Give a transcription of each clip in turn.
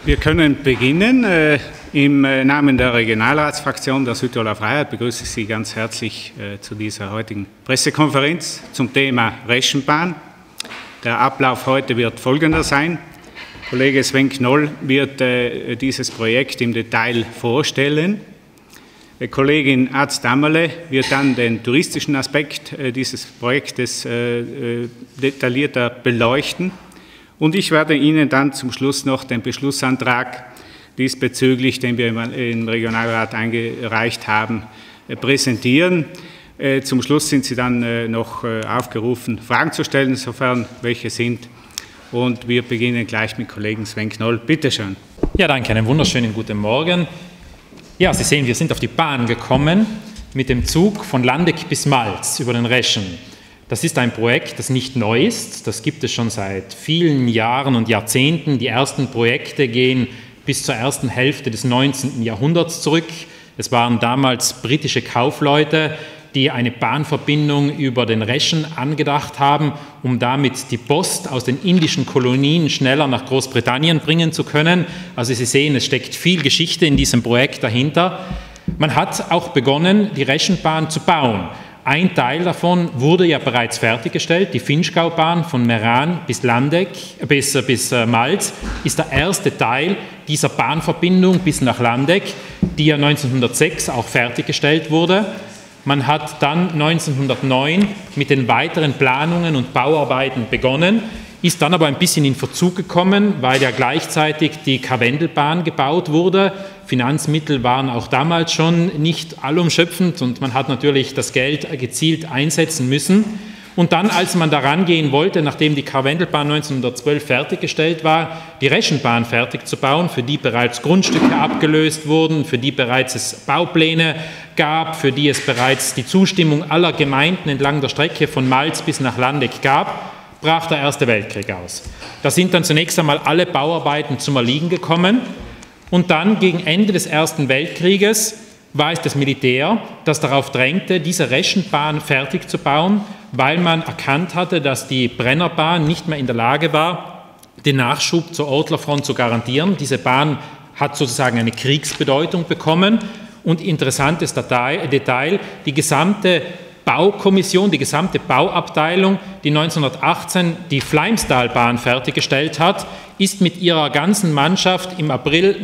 Wir können beginnen. Im Namen der Regionalratsfraktion der Südtiroler Freiheit begrüße ich Sie ganz herzlich zu dieser heutigen Pressekonferenz zum Thema Reschenbahn. Der Ablauf heute wird folgender sein. Kollege Sven Knoll wird dieses Projekt im Detail vorstellen. Kollegin Atzdamerle wird dann den touristischen Aspekt dieses Projektes detaillierter beleuchten. Und ich werde Ihnen dann zum Schluss noch den Beschlussantrag diesbezüglich, den wir im Regionalrat eingereicht haben, präsentieren. Zum Schluss sind Sie dann noch aufgerufen, Fragen zu stellen, sofern welche sind. Und wir beginnen gleich mit Kollegen Sven Knoll. Bitte schön. Ja, danke. Einen wunderschönen guten Morgen. Ja, Sie sehen, wir sind auf die Bahn gekommen mit dem Zug von Landeck bis Malz über den Reschen. Das ist ein Projekt, das nicht neu ist. Das gibt es schon seit vielen Jahren und Jahrzehnten. Die ersten Projekte gehen bis zur ersten Hälfte des 19. Jahrhunderts zurück. Es waren damals britische Kaufleute, die eine Bahnverbindung über den Reschen angedacht haben, um damit die Post aus den indischen Kolonien schneller nach Großbritannien bringen zu können. Also Sie sehen, es steckt viel Geschichte in diesem Projekt dahinter. Man hat auch begonnen, die Reschenbahn zu bauen. Ein Teil davon wurde ja bereits fertiggestellt. Die Vinschgaubahn von Meran bis Landeck, bis Malz ist der erste Teil dieser Bahnverbindung bis nach Landeck, die ja 1906 auch fertiggestellt wurde. Man hat dann 1909 mit den weiteren Planungen und Bauarbeiten begonnen, ist dann aber ein bisschen in Verzug gekommen, weil ja gleichzeitig die Karwendelbahn gebaut wurde. Finanzmittel waren auch damals schon nicht allumschöpfend und man hat natürlich das Geld gezielt einsetzen müssen. Und dann, als man daran gehen wollte, nachdem die Karwendelbahn 1912 fertiggestellt war, die Reschenbahn fertig zu bauen, für die bereits Grundstücke abgelöst wurden, für die bereits es Baupläne gab, für die es bereits die Zustimmung aller Gemeinden entlang der Strecke von Malz bis nach Landeck gab, brach der Erste Weltkrieg aus. Da sind dann zunächst einmal alle Bauarbeiten zum Erliegen gekommen und dann gegen Ende des Ersten Weltkrieges war es das Militär, das darauf drängte, diese Reschenbahn fertig zu bauen, weil man erkannt hatte, dass die Brennerbahn nicht mehr in der Lage war, den Nachschub zur Ortlerfront zu garantieren. Diese Bahn hat sozusagen eine Kriegsbedeutung bekommen und interessantes Detail, die gesamte Baukommission, die gesamte Bauabteilung, die 1918 die Fleimstalbahn fertiggestellt hat, ist mit ihrer ganzen Mannschaft im April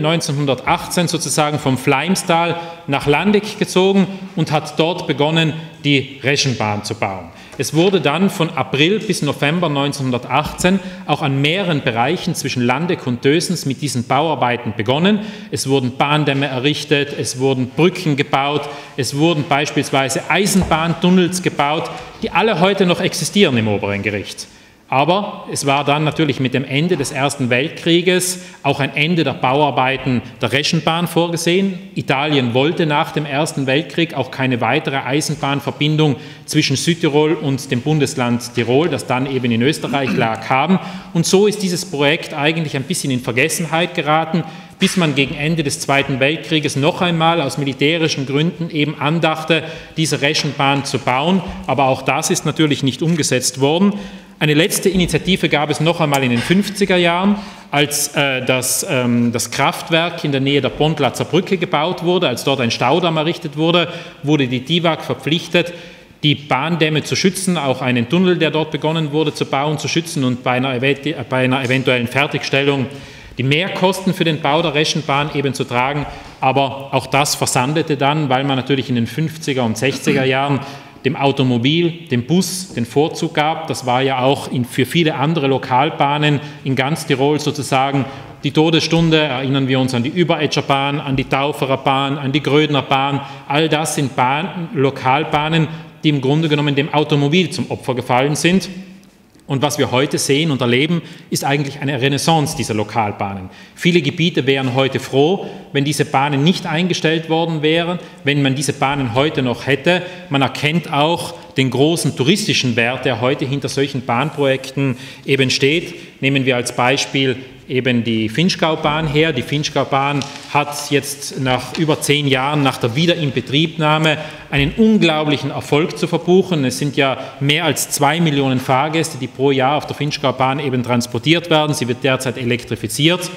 1918 sozusagen vom Fleimstal nach Landeck gezogen und hat dort begonnen, die Reschenbahn zu bauen. Es wurde dann von April bis November 1918 auch an mehreren Bereichen zwischen Landeck und Dösens mit diesen Bauarbeiten begonnen. Es wurden Bahndämme errichtet, es wurden Brücken gebaut, es wurden beispielsweise Eisenbahntunnels gebaut, die alle heute noch existieren im oberen Gericht. Aber es war dann natürlich mit dem Ende des Ersten Weltkrieges auch ein Ende der Bauarbeiten der Reschenbahn vorgesehen. Italien wollte nach dem Ersten Weltkrieg auch keine weitere Eisenbahnverbindung zwischen Südtirol und dem Bundesland Tirol, das dann eben in Österreich lag, haben. Und so ist dieses Projekt eigentlich ein bisschen in Vergessenheit geraten, bis man gegen Ende des Zweiten Weltkrieges noch einmal aus militärischen Gründen eben andachte, diese Reschenbahn zu bauen. Aber auch das ist natürlich nicht umgesetzt worden. Eine letzte Initiative gab es noch einmal in den 50er Jahren, als das Kraftwerk in der Nähe der Pontlatzer Brücke gebaut wurde, als dort ein Staudamm errichtet wurde, wurde die DIVAG verpflichtet, die Bahndämme zu schützen, auch einen Tunnel, der dort begonnen wurde zu bauen, zu schützen und bei einer eventuellen Fertigstellung die Mehrkosten für den Bau der Reschenbahn eben zu tragen. Aber auch das versandete dann, weil man natürlich in den 50er und 60er Jahren dem Automobil, dem Bus den Vorzug gab. Das war ja auch für viele andere Lokalbahnen in ganz Tirol sozusagen die Todesstunde. Erinnern wir uns an die Überetscher Bahn, an die Tauferer Bahn, an die Grödner Bahn. All das sind Lokalbahnen, die im Grunde genommen dem Automobil zum Opfer gefallen sind. Und was wir heute sehen und erleben, ist eigentlich eine Renaissance dieser Lokalbahnen. Viele Gebiete wären heute froh, wenn diese Bahnen nicht eingestellt worden wären, wenn man diese Bahnen heute noch hätte. Man erkennt auch den großen touristischen Wert, der heute hinter solchen Bahnprojekten eben steht. Nehmen wir als Beispiel eben die Vinschgaubahn her. Die Vinschgaubahn hat jetzt nach über 10 Jahren nach der Wiederinbetriebnahme einen unglaublichen Erfolg zu verbuchen. Es sind ja mehr als 2 Millionen Fahrgäste, die pro Jahr auf der Vinschgaubahn eben transportiert werden. Sie wird derzeit elektrifiziert.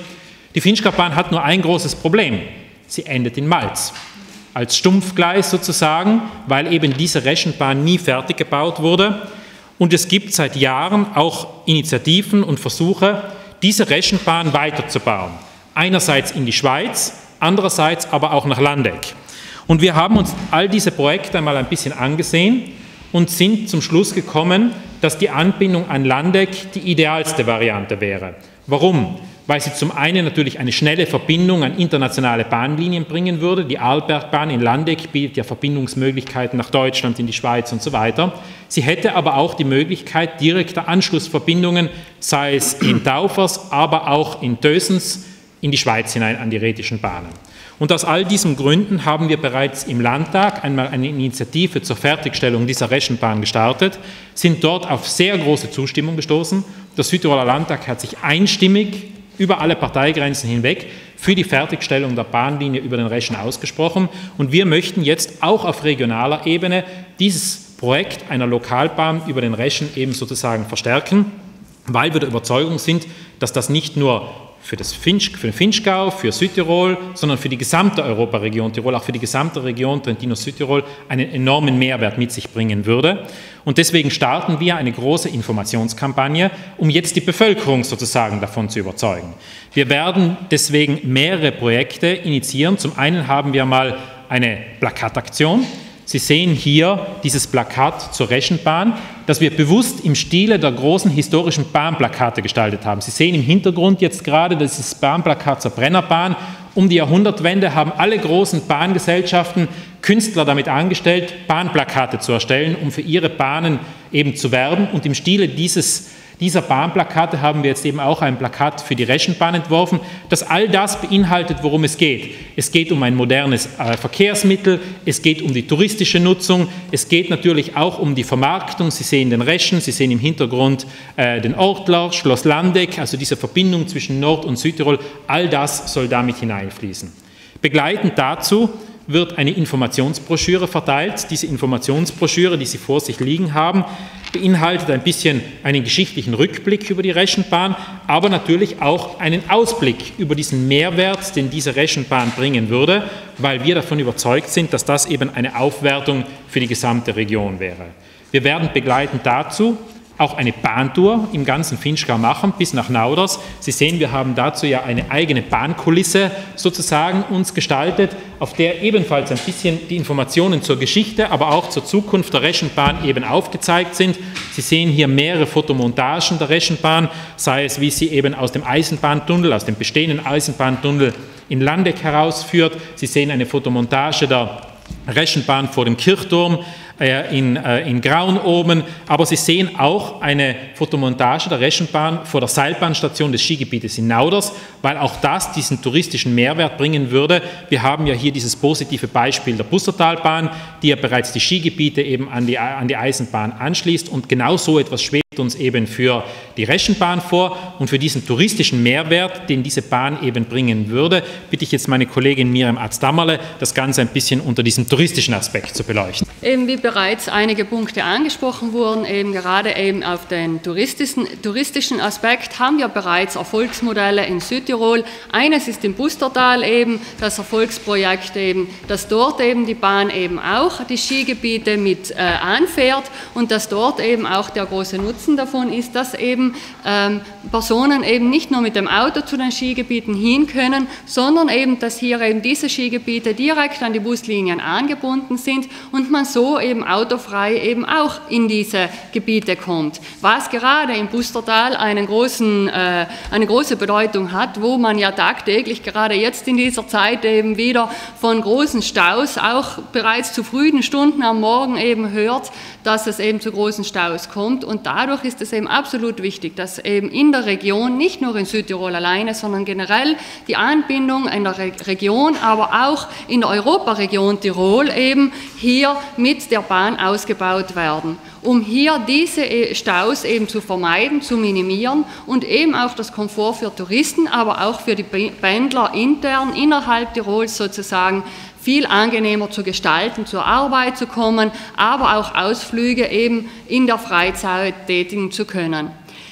Die Finchgau-Bahn hat nur ein großes Problem. Sie endet in Malz. Als Stumpfgleis sozusagen, weil eben diese Reschenbahn nie fertig gebaut wurde. Und es gibt seit Jahren auch Initiativen und Versuche, diese Reschenbahn weiterzubauen. Einerseits in die Schweiz, andererseits aber auch nach Landeck. Und wir haben uns all diese Projekte einmal ein bisschen angesehen und sind zum Schluss gekommen, dass die Anbindung an Landeck die idealste Variante wäre. Warum? Weil sie zum einen natürlich eine schnelle Verbindung an internationale Bahnlinien bringen würde. Die Arlbergbahn in Landeck bietet ja Verbindungsmöglichkeiten nach Deutschland, in die Schweiz und so weiter. Sie hätte aber auch die Möglichkeit direkter Anschlussverbindungen, sei es in Daufers, aber auch in Dösens, in die Schweiz hinein an die rätischen Bahnen. Und aus all diesen Gründen haben wir bereits im Landtag einmal eine Initiative zur Fertigstellung dieser Reschenbahn gestartet, sind dort auf sehr große Zustimmung gestoßen. Der Südtiroler Landtag hat sich einstimmig über alle Parteigrenzen hinweg für die Fertigstellung der Bahnlinie über den Reschen ausgesprochen. Und wir möchten jetzt auch auf regionaler Ebene dieses Projekt einer Lokalbahn über den Reschen eben sozusagen verstärken, weil wir der Überzeugung sind, dass das nicht nur für den Finchgau, für Südtirol, sondern für die gesamte Europaregion Tirol, auch für die gesamte Region Trentino-Südtirol einen enormen Mehrwert mit sich bringen würde. Und deswegen starten wir eine große Informationskampagne, um jetzt die Bevölkerung sozusagen davon zu überzeugen. Wir werden deswegen mehrere Projekte initiieren. Zum einen haben wir mal eine Plakataktion. Sie sehen hier dieses Plakat zur Reschenbahn, das wir bewusst im Stile der großen historischen Bahnplakate gestaltet haben. Sie sehen im Hintergrund jetzt gerade dieses Bahnplakat zur Brennerbahn. Um die Jahrhundertwende haben alle großen Bahngesellschaften Künstler damit angestellt, Bahnplakate zu erstellen, um für ihre Bahnen eben zu werben. Und im Stile dieser Bahnplakate haben wir jetzt eben auch ein Plakat für die Reschenbahn entworfen, das all das beinhaltet, worum es geht. Es geht um ein modernes Verkehrsmittel, es geht um die touristische Nutzung, es geht natürlich auch um die Vermarktung. Sie sehen den Reschen, Sie sehen im Hintergrund den Ortler, Schloss Landeck, also diese Verbindung zwischen Nord- und Südtirol, all das soll damit hineinfließen. Begleitend dazu wird eine Informationsbroschüre verteilt. Diese Informationsbroschüre, die Sie vor sich liegen haben, beinhaltet ein bisschen einen geschichtlichen Rückblick über die Reschenbahn, aber natürlich auch einen Ausblick über diesen Mehrwert, den diese Reschenbahn bringen würde, weil wir davon überzeugt sind, dass das eben eine Aufwertung für die gesamte Region wäre. Wir werden begleitend dazu auch eine Bahntour im ganzen Finchgau machen, bis nach Nauders. Sie sehen, wir haben dazu ja eine eigene Bahnkulisse sozusagen uns gestaltet, auf der ebenfalls ein bisschen die Informationen zur Geschichte, aber auch zur Zukunft der Reschenbahn eben aufgezeigt sind. Sie sehen hier mehrere Fotomontagen der Reschenbahn, sei es, wie sie eben aus dem Eisenbahntunnel, aus dem bestehenden Eisenbahntunnel in Landeck herausführt. Sie sehen eine Fotomontage der Reschenbahn vor dem Kirchturm in Graun oben, aber Sie sehen auch eine Fotomontage der Reschenbahn vor der Seilbahnstation des Skigebietes in Nauders, weil auch das diesen touristischen Mehrwert bringen würde. Wir haben ja hier dieses positive Beispiel der Bussertalbahn, die ja bereits die Skigebiete eben an die Eisenbahn anschließt, und genau so etwas schwebt uns eben für die Reschenbahn vor, und für diesen touristischen Mehrwert, den diese Bahn eben bringen würde, bitte ich jetzt meine Kollegin Miriam Atzdamerle, das Ganze ein bisschen unter diesem touristischen Aspekt zu beleuchten. Eben wie bereits einige Punkte angesprochen wurden, eben gerade eben auf den touristischen Aspekt haben wir bereits Erfolgsmodelle in Südtirol. Eines ist im Bustertal eben das Erfolgsprojekt eben, dass dort eben die Bahn eben auch die Skigebiete mit anfährt und dass dort eben auch der große Nutzen davon ist, dass eben Personen eben nicht nur mit dem Auto zu den Skigebieten hin können, sondern eben, dass hier eben diese Skigebiete direkt an die Buslinien angebunden sind und man so eben autofrei eben auch in diese Gebiete kommt. Was gerade im Bustertal eine große Bedeutung hat, wo man ja tagtäglich gerade jetzt in dieser Zeit eben wieder von großen Staus auch bereits zu frühen Stunden am Morgen eben hört, dass es eben zu großen Staus kommt, und dadurch ist es eben absolut wichtig, dass eben in der Region, nicht nur in Südtirol alleine, sondern generell die Anbindung in der Region, aber auch in der Europaregion Tirol eben hier mit der Bahn ausgebaut werden, um hier diese Staus eben zu vermeiden, zu minimieren und eben auch das Komfort für Touristen, aber auch für die Pendler intern innerhalb Tirols sozusagen viel angenehmer zu gestalten, zur Arbeit zu kommen, aber auch Ausflüge eben in der Freizeit tätigen zu können.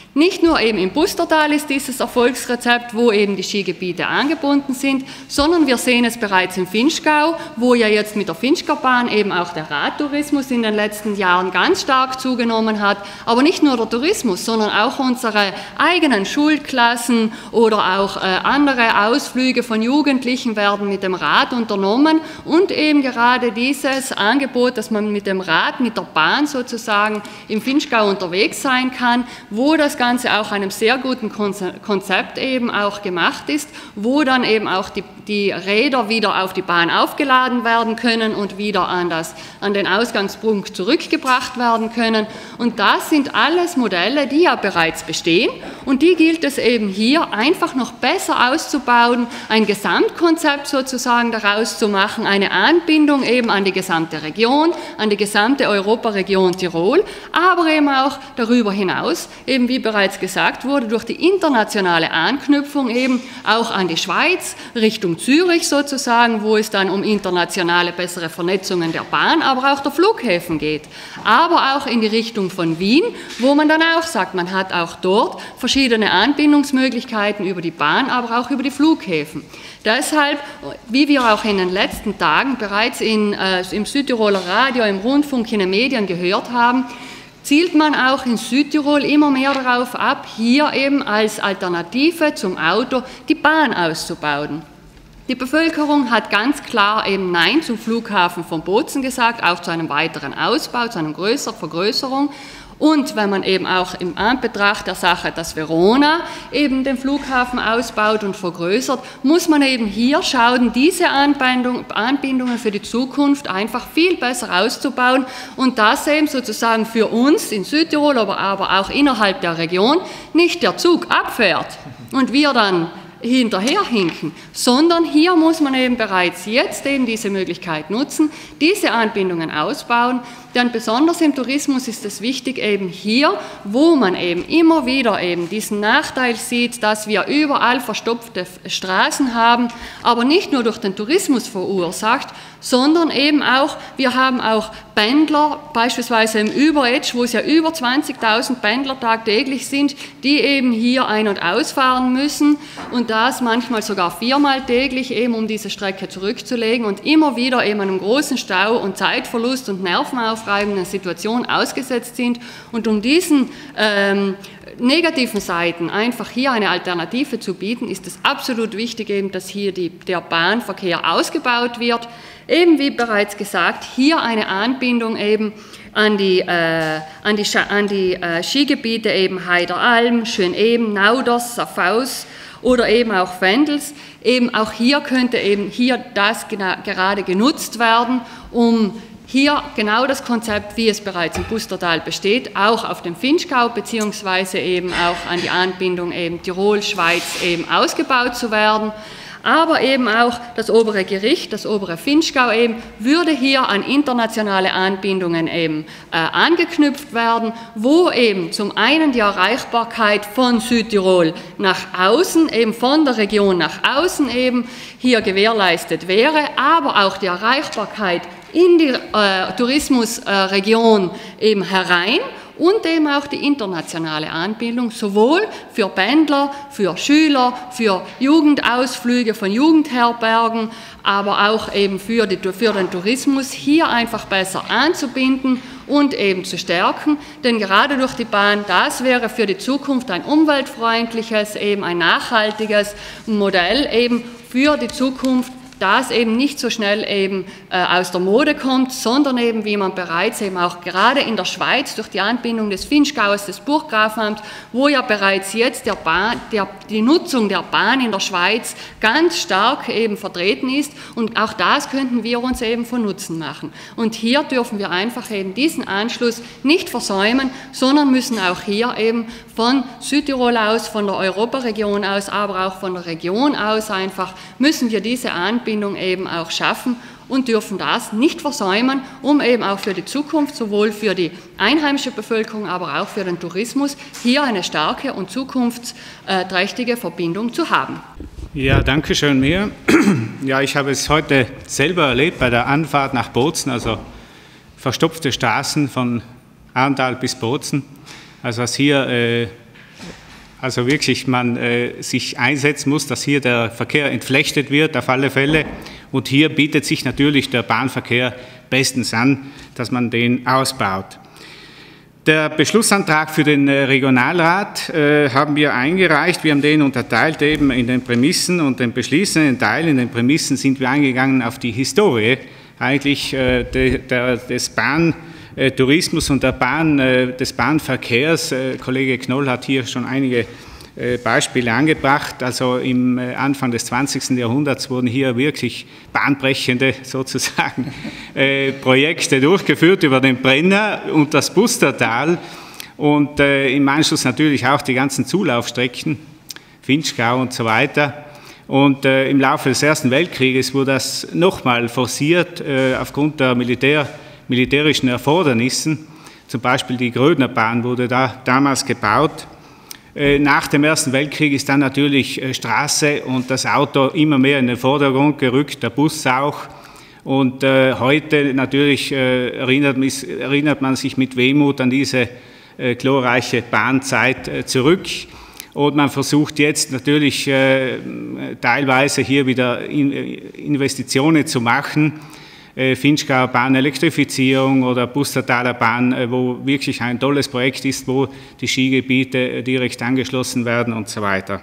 Nicht nur eben im Pustertal ist dieses Erfolgsrezept, wo eben die Skigebiete angebunden sind, sondern wir sehen es bereits im Vinschgau, wo ja jetzt mit der Vinschgaubahn eben auch der Radtourismus in den letzten Jahren ganz stark zugenommen hat. Aber nicht nur der Tourismus, sondern auch unsere eigenen Schulklassen oder auch andere Ausflüge von Jugendlichen werden mit dem Rad unternommen und eben gerade dieses Angebot, dass man mit dem Rad, mit der Bahn sozusagen im Vinschgau unterwegs sein kann, wo das Ganze auch einem sehr guten Konzept eben auch gemacht ist, wo dann eben auch die Räder wieder auf die Bahn aufgeladen werden können und wieder an den Ausgangspunkt zurückgebracht werden können. Und das sind alles Modelle, die ja bereits bestehen und die gilt es eben hier einfach noch besser auszubauen, ein Gesamtkonzept sozusagen daraus zu machen, eine Anbindung eben an die gesamte Region, an die gesamte Europaregion Tirol, aber eben auch darüber hinaus, eben wie bereits gesagt wurde, durch die internationale Anknüpfung eben auch an die Schweiz, Richtung Zürich sozusagen, wo es dann um internationale bessere Vernetzungen der Bahn, aber auch der Flughäfen geht. Aber auch in die Richtung von Wien, wo man dann auch sagt, man hat auch dort verschiedene Anbindungsmöglichkeiten über die Bahn, aber auch über die Flughäfen. Deshalb, wie wir auch in den letzten Tagen bereits im Südtiroler Radio, im Rundfunk, in den Medien gehört haben, zielt man auch in Südtirol immer mehr darauf ab, hier eben als Alternative zum Auto die Bahn auszubauen. Die Bevölkerung hat ganz klar eben Nein zum Flughafen von Bozen gesagt, auch zu einem weiteren Ausbau, zu einer Vergrößerung. Und wenn man eben auch im Anbetracht der Sache, dass Verona eben den Flughafen ausbaut und vergrößert, muss man eben hier schauen, diese Anbindungen für die Zukunft einfach viel besser auszubauen und das eben sozusagen für uns in Südtirol, aber auch innerhalb der Region nicht der Zug abfährt und wir dann hinterherhinken, sondern hier muss man eben bereits jetzt eben diese Möglichkeit nutzen, diese Anbindungen ausbauen, denn besonders im Tourismus ist es wichtig eben hier, wo man eben immer wieder eben diesen Nachteil sieht, dass wir überall verstopfte Straßen haben, aber nicht nur durch den Tourismus verursacht, sondern eben auch, wir haben auch Pendler, beispielsweise im Überetsch, wo es ja über 20.000 Pendler tagtäglich sind, die eben hier ein- und ausfahren müssen und das manchmal sogar 4-mal täglich eben, um diese Strecke zurückzulegen und immer wieder eben einem großen Stau und Zeitverlust und nervenaufreibenden Situation ausgesetzt sind und um diesen negativen Seiten einfach hier eine Alternative zu bieten, ist es absolut wichtig eben, dass hier der Bahnverkehr ausgebaut wird. Eben wie bereits gesagt, hier eine Anbindung eben an die Skigebiete eben Heideralm, Schöneben, Nauders, Saffaus oder eben auch Vendels. Eben auch hier könnte eben das gerade genutzt werden, um hier genau das Konzept, wie es bereits im Pustertal besteht, auch auf dem Vinschgau beziehungsweise eben auch an die Anbindung eben Tirol, Schweiz eben ausgebaut zu werden. Aber eben auch das obere Gericht, das obere Vinschgau eben, würde hier an internationale Anbindungen eben angeknüpft werden, wo eben zum einen die Erreichbarkeit von Südtirol nach außen, eben von der Region nach außen eben hier gewährleistet wäre, aber auch die Erreichbarkeit in die Tourismusregion eben herein und eben auch die internationale Anbindung, sowohl für Pendler, für Schüler, für Jugendausflüge von Jugendherbergen, aber auch eben für den Tourismus hier einfach besser anzubinden und eben zu stärken, denn gerade durch die Bahn, das wäre für die Zukunft ein umweltfreundliches, eben ein nachhaltiges Modell eben für die Zukunft, das eben nicht so schnell eben aus der Mode kommt, sondern eben, wie man bereits eben auch gerade in der Schweiz durch die Anbindung des Vinschgaus, des Burggrafamts, wo ja bereits jetzt die Nutzung der Bahn in der Schweiz ganz stark eben vertreten ist und auch das könnten wir uns eben von Nutzen machen. Und hier dürfen wir einfach eben diesen Anschluss nicht versäumen, sondern müssen auch hier eben von Südtirol aus, von der Europaregion aus, aber auch von der Region aus einfach, müssen wir diese Anbindung eben auch schaffen und dürfen das nicht versäumen, um eben auch für die Zukunft, sowohl für die einheimische Bevölkerung, aber auch für den Tourismus, hier eine starke und zukunftsträchtige Verbindung zu haben. Ja, danke schön, Mia. Ja, ich habe es heute selber erlebt bei der Anfahrt nach Bozen, also verstopfte Straßen von Arntal bis Bozen. Also was hier also wirklich man sich einsetzen muss, dass hier der Verkehr entflechtet wird, auf alle Fälle. Und hier bietet sich natürlich der Bahnverkehr bestens an, dass man den ausbaut. Der Beschlussantrag für den Regionalrat haben wir eingereicht. Wir haben den unterteilt eben in den Prämissen und den beschließenden Teil. In den Prämissen sind wir eingegangen auf die Historie eigentlich des Bahntourismus und des Bahnverkehrs. Kollege Knoll hat hier schon einige Beispiele angebracht. Also im Anfang des 20. Jahrhunderts wurden hier wirklich bahnbrechende sozusagen Projekte durchgeführt über den Brenner und das Pustertal und im Anschluss natürlich auch die ganzen Zulaufstrecken, Vinschgau und so weiter. Und im Laufe des Ersten Weltkrieges wurde das nochmal forciert aufgrund der militärischen Erfordernissen. Zum Beispiel die Grödnerbahn wurde da damals gebaut. Nach dem Ersten Weltkrieg ist dann natürlich Straße und das Auto immer mehr in den Vordergrund gerückt, der Bus auch. Und heute natürlich erinnert man sich mit Wehmut an diese glorreiche Bahnzeit zurück. Und man versucht jetzt natürlich teilweise hier wieder Investitionen zu machen. Vinschgauer Bahn-Elektrifizierung oder Pustertaler Bahn, wo wirklich ein tolles Projekt ist, wo die Skigebiete direkt angeschlossen werden und so weiter.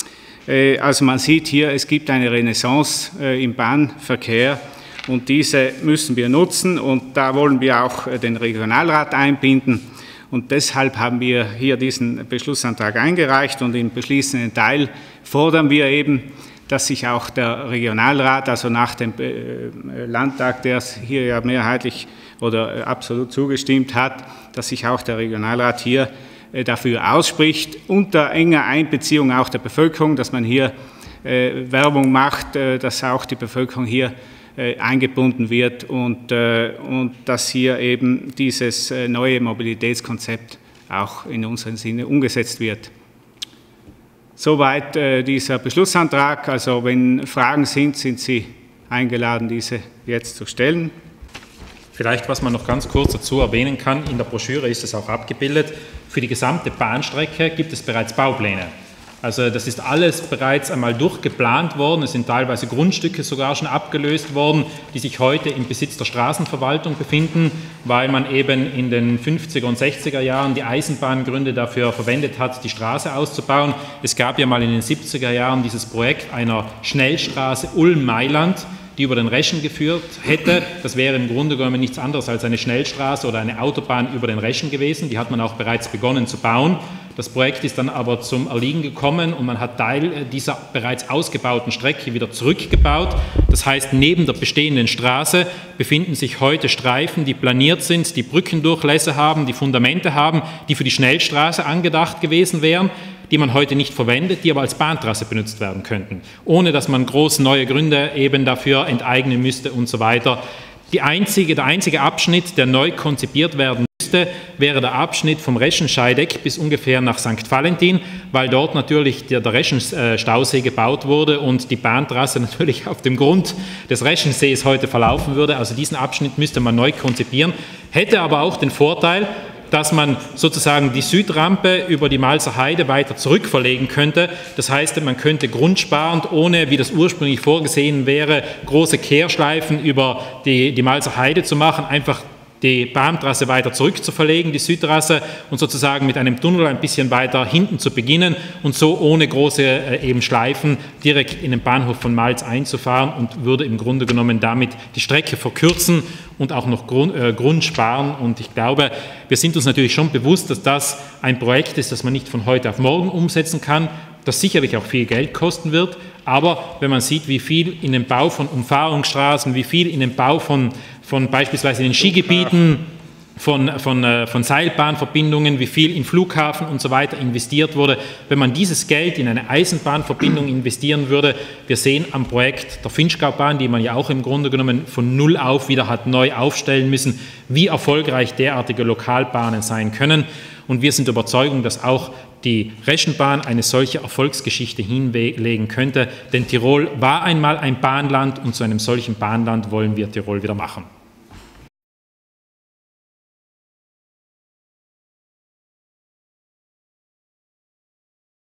Also man sieht hier, es gibt eine Renaissance im Bahnverkehr und diese müssen wir nutzen und da wollen wir auch den Regionalrat einbinden und deshalb haben wir hier diesen Beschlussantrag eingereicht und im beschließenden Teil fordern wir eben, dass sich auch der Regionalrat, also nach dem Landtag, der hier ja mehrheitlich oder absolut zugestimmt hat, dass sich auch der Regionalrat hier dafür ausspricht, unter enger Einbeziehung auch der Bevölkerung, dass man hier Werbung macht, dass auch die Bevölkerung hier eingebunden wird und dass hier eben dieses neue Mobilitätskonzept auch in unserem Sinne umgesetzt wird. Soweit dieser Beschlussantrag. Also wenn Fragen sind, sind Sie eingeladen, diese jetzt zu stellen. Vielleicht, was man noch ganz kurz dazu erwähnen kann, in der Broschüre ist es auch abgebildet, für die gesamte Bahnstrecke gibt es bereits Baupläne. Also das ist alles bereits einmal durchgeplant worden, es sind teilweise Grundstücke sogar schon abgelöst worden, die sich heute im Besitz der Straßenverwaltung befinden, weil man eben in den 50er und 60er Jahren die Eisenbahngründe dafür verwendet hat, die Straße auszubauen. Es gab ja mal in den 70er Jahren dieses Projekt einer Schnellstraße Ulm-Mailand, die über den Reschen geführt hätte. Das wäre im Grunde genommen nichts anderes als eine Schnellstraße oder eine Autobahn über den Reschen gewesen. Die hat man auch bereits begonnen zu bauen. Das Projekt ist dann aber zum Erliegen gekommen und man hat Teil dieser bereits ausgebauten Strecke wieder zurückgebaut. Das heißt, neben der bestehenden Straße befinden sich heute Streifen, die planiert sind, die Brückendurchlässe haben, die Fundamente haben, die für die Schnellstraße angedacht gewesen wären, die man heute nicht verwendet, die aber als Bahntrasse benutzt werden könnten, ohne dass man groß neue Gründe eben dafür enteignen müsste und so weiter. Der einzige Abschnitt, der neu konzipiert werden müsste, wäre der Abschnitt vom Reschenscheideck bis ungefähr nach St. Valentin, weil dort natürlich der Reschenstausee gebaut wurde und die Bahntrasse natürlich auf dem Grund des Reschensees heute verlaufen würde. Also diesen Abschnitt müsste man neu konzipieren, hätte aber auch den Vorteil, dass man sozusagen die Südrampe über die Malzer Heide weiter zurückverlegen könnte. Das heißt, man könnte grundsparend, ohne, wie das ursprünglich vorgesehen wäre, große Kehrschleifen über die Malzer Heide zu machen, einfach die Bahntrasse weiter zurück zu verlegen, die Südtrasse, und sozusagen mit einem Tunnel ein bisschen weiter hinten zu beginnen und so ohne große eben Schleifen direkt in den Bahnhof von Malz einzufahren und würde im Grunde genommen damit die Strecke verkürzen und auch noch Grund sparen. Und ich glaube, wir sind uns natürlich schon bewusst, dass das ein Projekt ist, das man nicht von heute auf morgen umsetzen kann, das sicherlich auch viel Geld kosten wird. Aber wenn man sieht, wie viel in den Bau von Umfahrungsstraßen, wie viel in den Bau von beispielsweise in den Skigebieten, von Seilbahnverbindungen, wie viel in Flughafen und so weiter investiert wurde, wenn man dieses Geld in eine Eisenbahnverbindung investieren würde, wir sehen am Projekt der Vinschgaubahn, die man ja auch im Grunde genommen von Null auf wieder hat neu aufstellen müssen, wie erfolgreich derartige Lokalbahnen sein können. Und wir sind der Überzeugung, dass auch die Reschenbahn eine solche Erfolgsgeschichte hinlegen könnte, denn Tirol war einmal ein Bahnland und zu einem solchen Bahnland wollen wir Tirol wieder machen.